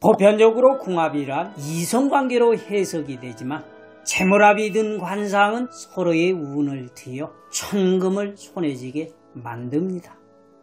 보편적으로 궁합이란 이성관계로 해석이 되지만 재물합이 든 관상은 서로의 운을 트여 천금을 손에 쥐게 만듭니다.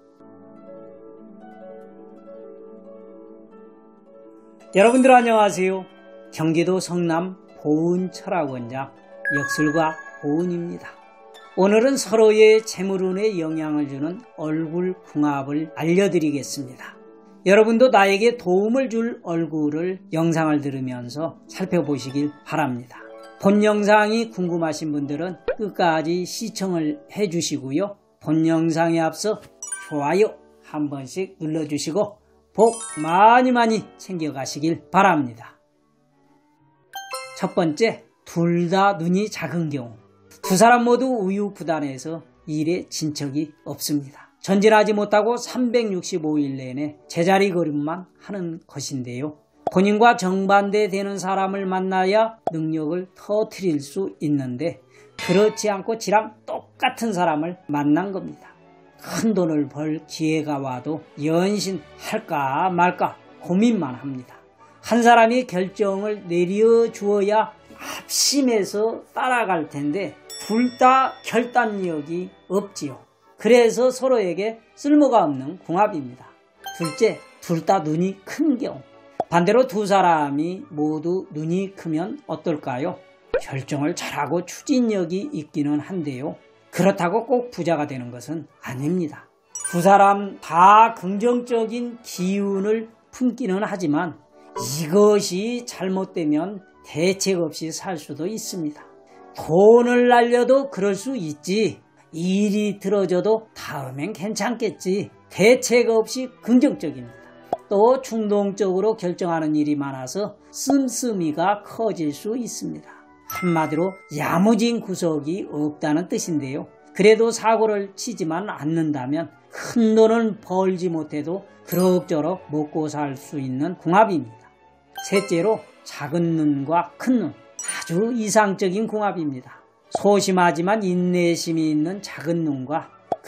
여러분들 안녕하세요. 경기도 성남 보은철학원장 역술가 보은입니다. 오늘은 서로의 재물운에 영향을 주는 얼굴 궁합을 알려드리겠습니다. 여러분도 나에게 도움을 줄 얼굴을 영상을 들으면서 살펴보시길 바랍니다. 본 영상이 궁금하신 분들은 끝까지 시청을 해주시고요. 본 영상에 앞서 좋아요 한 번씩 눌러주시고 복 많이 챙겨가시길 바랍니다. 첫 번째, 둘 다 눈이 작은 경우. 두 사람 모두 우유부단해서 일에 진척이 없습니다. 전진하지 못하고 365일 내내 제자리 걸음만 하는 것인데요. 본인과 정반대되는 사람을 만나야 능력을 터뜨릴 수 있는데 그렇지 않고 지랑 똑같은 사람을 만난 겁니다. 큰 돈을 벌 기회가 와도 연신할까 말까 고민만 합니다. 한 사람이 결정을 내려주어야 합심해서 따라갈 텐데 둘 다 결단력이 없지요. 그래서 서로에게 쓸모가 없는 궁합입니다. 둘째, 둘 다 눈이 큰 경우. 반대로 두 사람이 모두 눈이 크면 어떨까요? 결정을 잘하고 추진력이 있기는 한데요. 그렇다고 꼭 부자가 되는 것은 아닙니다. 두 사람 다 긍정적인 기운을 품기는 하지만 이것이 잘못되면 대책 없이 살 수도 있습니다. 돈을 날려도 그럴 수 있지. 일이 틀어져도 다음엔 괜찮겠지. 대책 없이 긍정적입니다. 또 충동적으로 결정하는 일이 많아서 씀씀이가 커질 수 있습니다. 한마디로 야무진 구석이 없다는 뜻인데요. 그래도 사고를 치지만 않는다면 큰 돈은 벌지 못해도 그럭저럭 먹고 살 수 있는 궁합입니다. 셋째로 작은 눈과 큰 눈. 아주 이상적인 궁합입니다. 소심하지만 인내심이 있는 작은 눈과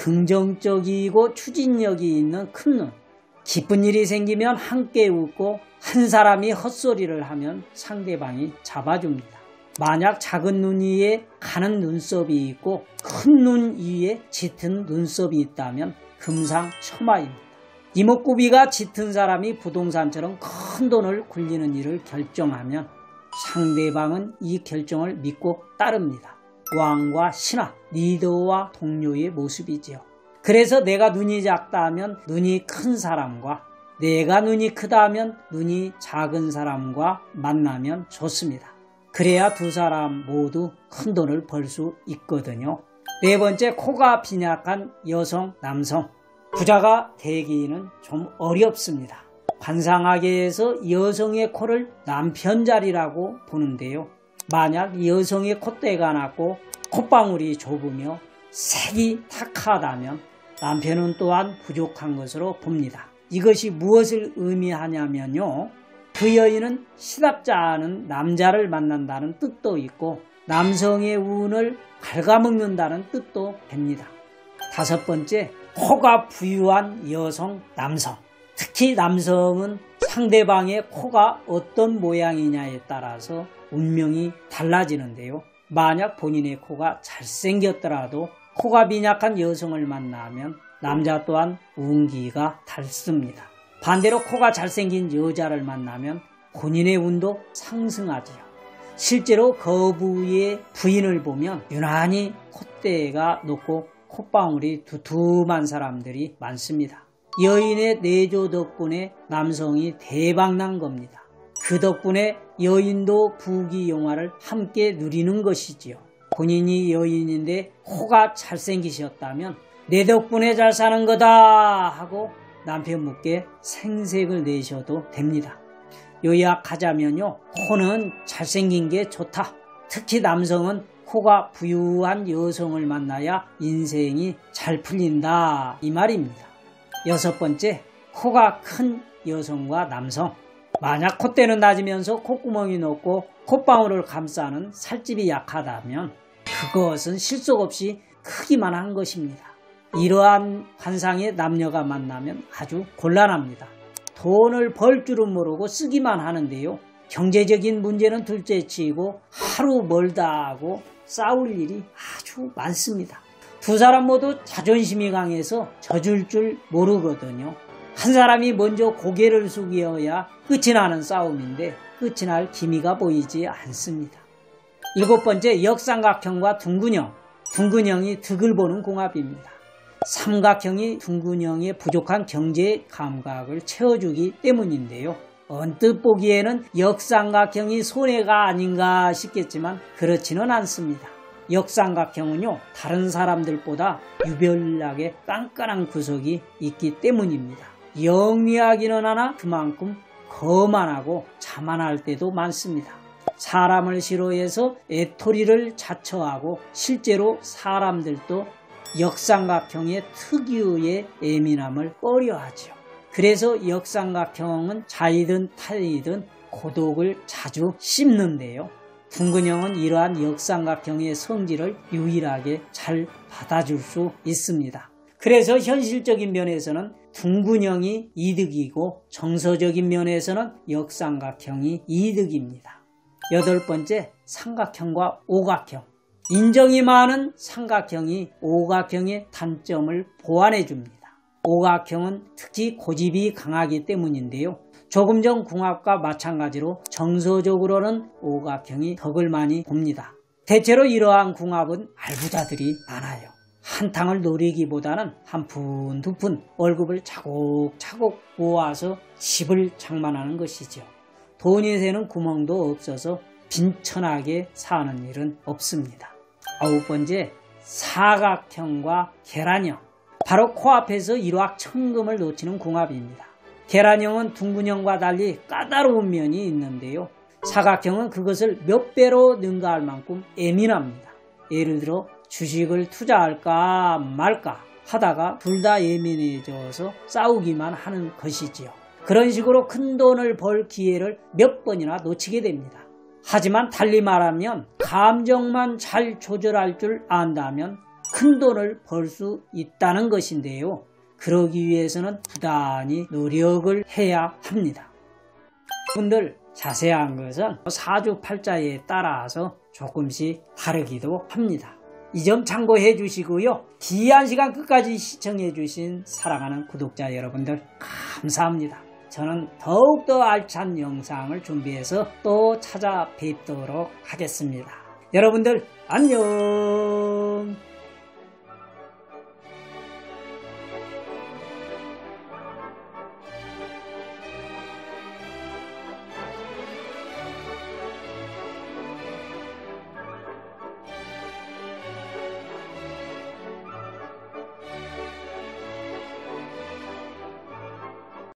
긍정적이고 추진력이 있는 큰 눈. 기쁜 일이 생기면 함께 웃고 한 사람이 헛소리를 하면 상대방이 잡아줍니다. 만약 작은 눈 위에 가는 눈썹이 있고 큰 눈 위에 짙은 눈썹이 있다면 금상첨화입니다. 이목구비가 짙은 사람이 부동산처럼 큰 돈을 굴리는 일을 결정하면 상대방은 이 결정을 믿고 따릅니다. 왕과 신하, 리더와 동료의 모습이지요. 그래서 내가 눈이 작다 하면 눈이 큰 사람과 내가 눈이 크다 하면 눈이 작은 사람과 만나면 좋습니다. 그래야 두 사람 모두 큰 돈을 벌 수 있거든요. 네 번째, 코가 빈약한 여성, 남성. 부자가 되기는 좀 어렵습니다. 관상학에서 여성의 코를 남편 자리라고 보는데요. 만약 여성의 콧대가 낮고 콧방울이 좁으며 색이 탁하다면 남편은 또한 부족한 것으로 봅니다. 이것이 무엇을 의미하냐면요. 그 여인은 시답지 않은 남자를 만난다는 뜻도 있고 남성의 운을 갉아먹는다는 뜻도 됩니다. 다섯 번째, 코가 부유한 여성, 남성. 특히 남성은 상대방의 코가 어떤 모양이냐에 따라서 운명이 달라지는데요. 만약 본인의 코가 잘생겼더라도 코가 빈약한 여성을 만나면 남자 또한 운기가 닳습니다. 반대로 코가 잘생긴 여자를 만나면 본인의 운도 상승하지요. 실제로 거부의 부인을 보면 유난히 콧대가 높고 콧방울이 두툼한 사람들이 많습니다. 여인의 내조 덕분에 남성이 대박난 겁니다. 그 덕분에 여인도 부귀영화를 함께 누리는 것이지요. 본인이 여인인데 코가 잘생기셨다면 내 덕분에 잘 사는 거다 하고 남편분께 생색을 내셔도 됩니다. 요약하자면요. 코는 잘생긴 게 좋다. 특히 남성은 코가 부유한 여성을 만나야 인생이 잘 풀린다 이 말입니다. 여섯 번째, 코가 큰 여성과 남성. 만약 콧대는 낮으면서 콧구멍이 높고 콧방울을 감싸는 살집이 약하다면 그것은 실속 없이 크기만 한 것입니다. 이러한 환상의 남녀가 만나면 아주 곤란합니다. 돈을 벌 줄은 모르고 쓰기만 하는데요. 경제적인 문제는 둘째치고 하루 멀다 하고 싸울 일이 아주 많습니다. 두 사람 모두 자존심이 강해서 져줄 줄 모르거든요. 한 사람이 먼저 고개를 숙여야 끝이 나는 싸움인데 끝이 날 기미가 보이지 않습니다. 7번째, 역삼각형과 둥근형. 둥근형이 득을 보는 궁합입니다. 삼각형이 둥근형의 부족한 경제 감각을 채워주기 때문인데요. 언뜻 보기에는 역삼각형이 손해가 아닌가 싶겠지만 그렇지는 않습니다. 역삼각형은요, 다른 사람들보다 유별나게 깐깐한 구석이 있기 때문입니다. 영리하기는 하나 그만큼 거만하고 자만할 때도 많습니다. 사람을 싫어해서 애토리를 자처하고 실제로 사람들도 역삼각형의 특유의 예민함을 꺼려하죠. 그래서 역삼각형은 자이든 타이든 고독을 자주 씹는데요. 둥근형은 이러한 역삼각형의 성질을 유일하게 잘 받아줄 수 있습니다. 그래서 현실적인 면에서는 둥근형이 이득이고 정서적인 면에서는 역삼각형이 이득입니다. 8번째, 삼각형과 오각형. 인정이 많은 삼각형이 오각형의 단점을 보완해 줍니다. 오각형은 특히 고집이 강하기 때문인데요. 조금 전 궁합과 마찬가지로 정서적으로는 오각형이 덕을 많이 봅니다. 대체로 이러한 궁합은 알부자들이 많아요. 한탕을 노리기보다는 한 푼 두 푼 월급을 차곡차곡 모아서 집을 장만하는 것이죠. 돈이 새는 구멍도 없어서 빈천하게 사는 일은 없습니다. 9번째, 사각형과 계란형. 바로 코앞에서 일확천금을 놓치는 궁합입니다. 계란형은 둥근형과 달리 까다로운 면이 있는데요. 사각형은 그것을 몇 배로 능가할 만큼 예민합니다. 예를 들어 주식을 투자할까 말까 하다가 둘 다 예민해져서 싸우기만 하는 것이지요. 그런 식으로 큰 돈을 벌 기회를 몇 번이나 놓치게 됩니다. 하지만 달리 말하면 감정만 잘 조절할 줄 안다면 큰 돈을 벌 수 있다는 것인데요. 그러기 위해서는 부단히 노력을 해야 합니다. 여러분들, 자세한 것은 사주팔자에 따라서 조금씩 다르기도 합니다. 이 점 참고해 주시고요. 귀한 시간 끝까지 시청해 주신 사랑하는 구독자 여러분들 감사합니다. 저는 더욱더 알찬 영상을 준비해서 또 찾아뵙도록 하겠습니다. 여러분들 안녕.